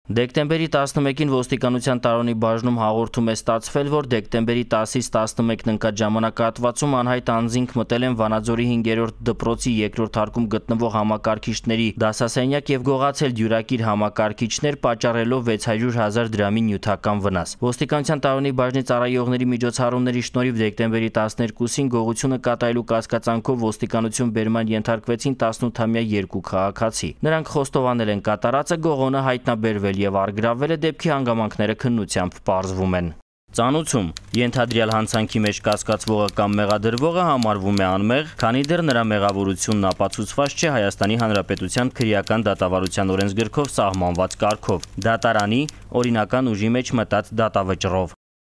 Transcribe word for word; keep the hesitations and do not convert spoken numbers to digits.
Դեկտեմբերի տասնմեկին ոստիկանության տարոնի բաժնում հաղորդում է ստացվել, որ դեկտեմբերի տասից տասնմեկն ընկած ժամանակահատվածում անհայտ անձինք մտել են Վանաձորի հինգերորդ դպրոցի երկրորդ հարկում գտնվող համակարգիչների դասասենյակ եւ գողացել դյուրակիր համակարգիչներ, պատճառելով վեց հարյուր հազար դրամի նյութական վնաս։ Ոստիկանության տարոնի բաժնի ծառայողների միջոցառումների շնորհիվ դեկտեմբերի տասներկուսին գողությունը կատարելու կասկածանքով ոստիկանություն բերման ենթարկվեցին տասնութամյա երկու քաղաքացի։ Նրանք խոստովանել են կատարածը, գողոնը հայտնաբերվել եւ առգրավվել է, դեպքի հանգամանքները քննությամբ պարզվում են։ Ծանուցում ենթադրյալ հանցանքի մեջ կասկածվողը կամ մեղադրվողը համարվում է անմեղ, քանի դեռ նրա մեղավորությունն ապացուցված չէ Հայաստանի Հանրապետության քրեական դատավարության օրենսգրքով սահմանված կարգով՝ դատարանի օրինական ուժի մեջ մտած դատավճռով։